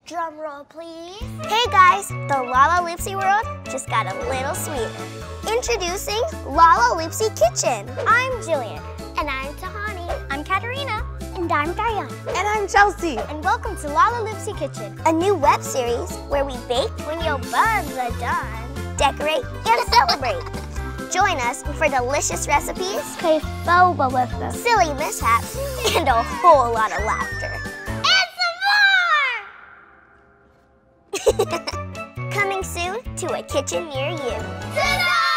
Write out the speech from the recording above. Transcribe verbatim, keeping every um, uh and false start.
Drum roll, please. Hey guys, the Lalaloopsy world just got a little sweeter. Introducing Lalaloopsy Kitchen. I'm Jillian. And I'm Tahani. I'm Katarina. And I'm Diana. And I'm Chelsea. And welcome to Lalaloopsy Kitchen, a new web series where we bake when your buns are done, decorate, and celebrate. Join us for delicious recipes, play boba with them, silly mishaps, and a whole lot of laughter. And some more! Coming soon to a kitchen near you. Ta-da!